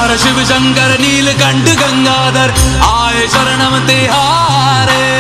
हर शिव शंकर नीलकंठ गंगाधर आए शरणम तिहारे।